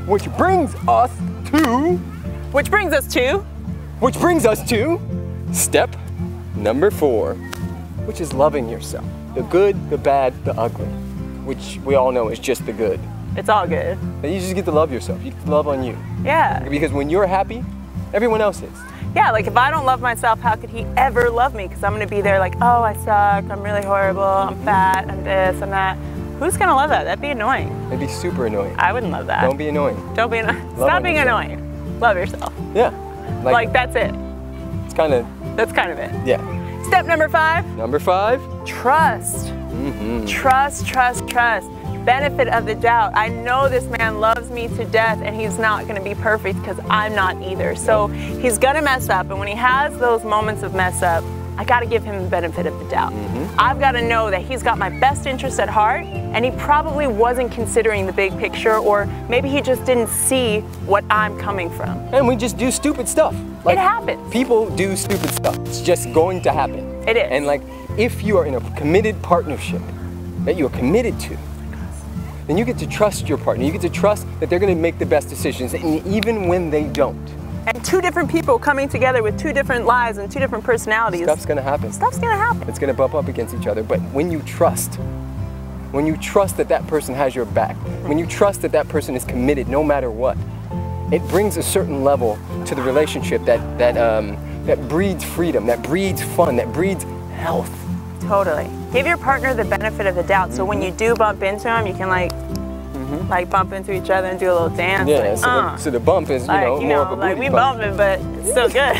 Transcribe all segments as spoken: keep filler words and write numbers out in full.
Which brings us to... Which brings us to... Which brings us to step number four, which is loving yourself. The good, the bad, the ugly, which we all know is just the good. It's all good. You just get to love yourself. You get to love on you. Yeah. Because when you're happy, everyone else is. Yeah, like if I don't love myself, how could he ever love me? Because I'm going to be there like, oh, I suck, I'm really horrible, I'm fat, I'm this, I'm that. Who's going to love that? That'd be annoying. It'd be super annoying. I wouldn't love that. Don't be annoying. Don't be annoying. Stop being yourself. annoying. Love yourself. Yeah. Like, like that's it. It's kind of... That's kind of it. Yeah. Step number five. Number five. Trust. Mm-hmm. Trust, trust, trust. Benefit of the doubt. I know this man loves me to death and he's not going to be perfect because I'm not either. So he's going to mess up, and when he has those moments of mess up, I got to give him the benefit of the doubt. Mm-hmm. I've got to know that he's got my best interest at heart, and he probably wasn't considering the big picture, or maybe he just didn't see what I'm coming from. And we just do stupid stuff. Like, it happens. People do stupid stuff. It's just going to happen. It is. And like, if you are in a committed partnership that you are committed to, then you get to trust your partner. You get to trust that they're going to make the best decisions, and even when they don't. And two different people coming together with two different lives and two different personalities. Stuff's going to happen. Stuff's going to happen. It's going to bump up against each other. But when you trust, when you trust that that person has your back, when you trust that that person is committed no matter what, it brings a certain level to the relationship that, that, um, that breeds freedom, that breeds fun, that breeds health. Totally. Give your partner the benefit of the doubt, so when you do bump into him, you can like, mm-hmm. like bump into each other and do a little dance. Yeah, like, so, uh. the, so the bump is, you like, know, you more know, of a like booty we bump. bumping, but it's still good.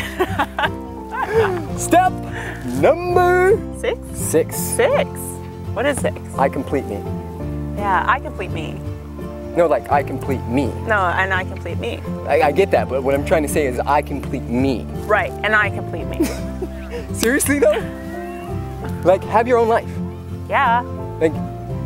Step number six. Six. Six. What is six? I complete me. Yeah, I complete me. No, like I complete me. No, and I complete me. I, I get that, but what I'm trying to say is I complete me. Right, and I complete me. Seriously though? Like, have your own life. Yeah. Like,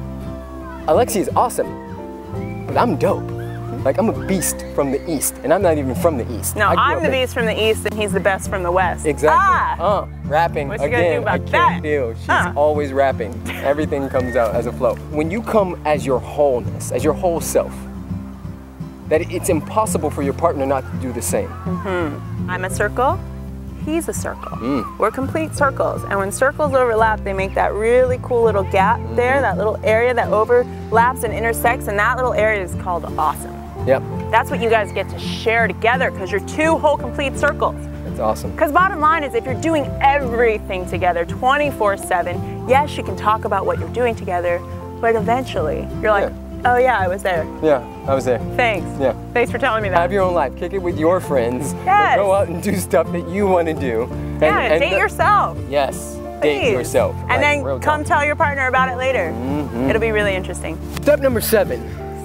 Alexi is awesome, but I'm dope. Like, I'm a beast from the East, and I'm not even from the East. No, I'm the in... beast from the East, and he's the best from the West. Exactly. Ah! Uh, rapping What you again. gonna do about I can't that? deal. She's Huh. always rapping. Everything comes out as a flow. When you come as your wholeness, as your whole self, that it's impossible for your partner not to do the same. Mm-hmm. I'm a circle. He's a circle. Mm. We're complete circles, and when circles overlap, they make that really cool little gap Mm-hmm. there, that little area that overlaps and intersects, and that little area is called awesome. Yep. That's what you guys get to share together, because you're two whole complete circles. That's awesome. Because bottom line is, if you're doing everything together twenty-four seven, yes, you can talk about what you're doing together, but eventually you're like, Yeah. oh yeah, I was there. Yeah, I was there. Thanks. Yeah. Thanks for telling me that. Have your own life. Kick it with your friends. Yes. Go out and do stuff that you want to do. And, yeah, and date the- yourself. Yes. Please. Date yourself. And Like, then real come talk. tell your partner about it later. Mm-hmm. It'll be really interesting. Step number seven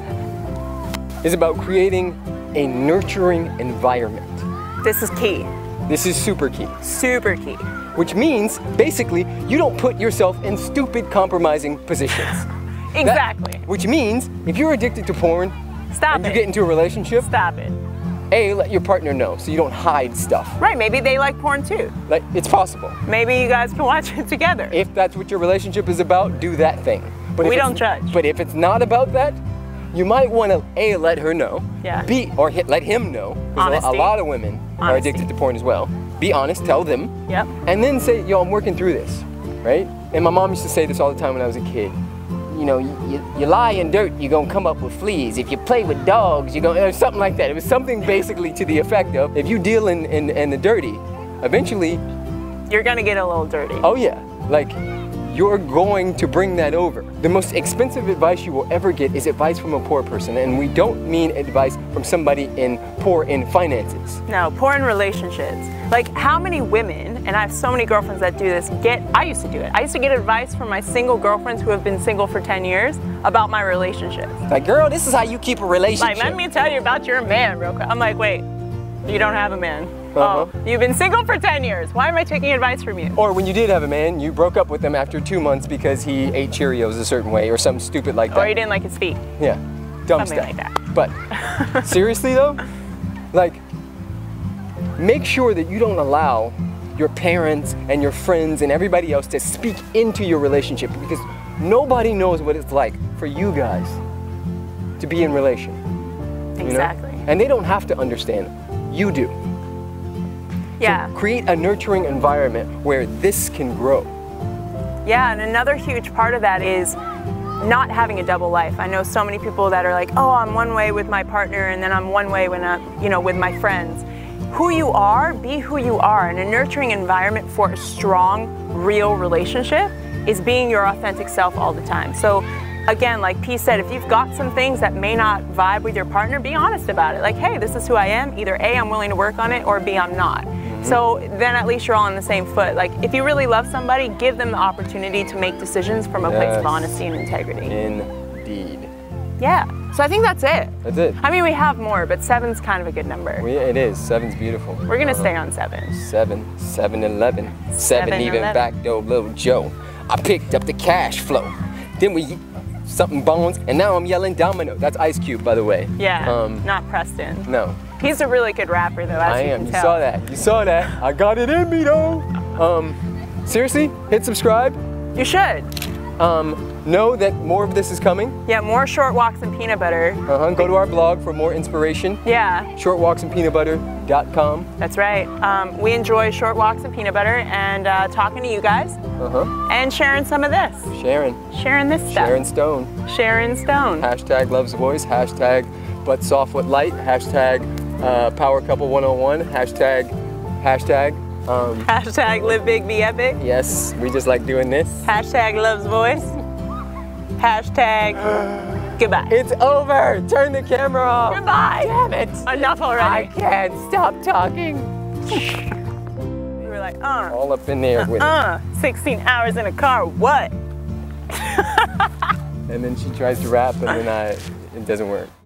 is about creating a nurturing environment. This is key. This is super key. Super key. Which means, basically, you don't put yourself in stupid, compromising positions. Exactly. That, which means, if you're addicted to porn, Stop and it. you get into a relationship, Stop it. A, let your partner know so you don't hide stuff. Right, maybe they like porn too. Like, it's possible. Maybe you guys can watch it together. If that's what your relationship is about, do that thing. But We if don't it's- judge. But if it's not about that, you might want to A, let her know. Yeah. B, or hit, let him know. 'Cause a- a Honesty. lot of women are Honesty. addicted to porn as well. Be honest, tell them. Yep. And then say, yo, I'm working through this, right? And my mom used to say this all the time when I was a kid. You know, you, you, you lie in dirt, you're gonna come up with fleas. If you play with dogs, you're gonna, or something like that. It was something basically to the effect of, if you deal in, in, in the dirty, eventually, You're gonna get a little dirty. oh yeah, like, you're going to bring that over. The most expensive advice you will ever get is advice from a poor person, and we don't mean advice from somebody in poor in finances. No, poor in relationships. Like, how many women, and I have so many girlfriends that do this, get, I used to do it. I used to get advice from my single girlfriends who have been single for ten years about my relationships. Like, girl, this is how you keep a relationship. Like, let me tell you about your man real quick. I'm like, wait, you don't have a man. Uh-huh. Oh, you've been single for ten years. Why am I taking advice from you? Or when you did have a man, you broke up with him after two months because he ate Cheerios a certain way or something stupid like that. Or you didn't like his feet. Yeah, dumb Something stuff. like that. But seriously though, like, make sure that you don't allow your parents and your friends and everybody else to speak into your relationship, because nobody knows what it's like for you guys to be in relation. Exactly. You know? And they don't have to understand. You do. Yeah. So create a nurturing environment where this can grow. Yeah, and another huge part of that is not having a double life. I know so many people that are like, oh, I'm one way with my partner and then I'm one way when I'm, you know, with my friends. Who you are, be who you are. And a nurturing environment for a strong, real relationship is being your authentic self all the time. So again, like P said, if you've got some things that may not vibe with your partner, be honest about it. Like, hey, this is who I am. Either A, I'm willing to work on it, or B, I'm not. Mm-hmm. So then at least you're all on the same foot. Like, if you really love somebody, give them the opportunity to make decisions from a yes. place of honesty and integrity. Indeed. Yeah. So I think that's it. That's it. I mean, we have more, but seven's kind of a good number. We, it is. Seven's beautiful. We're going to uh-huh. stay on seven. Seven. Seven Eleven. Seven even back door, little Joe. I picked up the cash flow. Then we something bones, and now I'm yelling domino. That's Ice Cube, by the way. Yeah, um, not Preston. No. He's a really good rapper, though, as I you am. can You tell. saw that. You saw that. I got it in me, though. Um, seriously, hit subscribe. You should. Um, know that more of this is coming. Yeah, more short walks and peanut butter. Uh-huh. Go to our blog for more inspiration. Yeah. short walks and peanut butter dot com. That's right. Um, we enjoy short walks and peanut butter and uh, talking to you guys. Uh-huh. And sharing some of this. Sharon. Sharing this stuff. Sharon Stone. Sharon Stone. Hashtag loves voice. Hashtag butt soft with light. Hashtag uh, power couple one oh one. Hashtag, hashtag. Um, Hashtag live big, be epic. yes, we just like doing this. Hashtag loves voice. Hashtag goodbye. It's over. Turn the camera off. Goodbye. Damn it. Enough already. I can't stop talking. We were like, uh. All up in there with Uh, sixteen hours in a car, what? it. And then she tries to rap and then I, it doesn't work.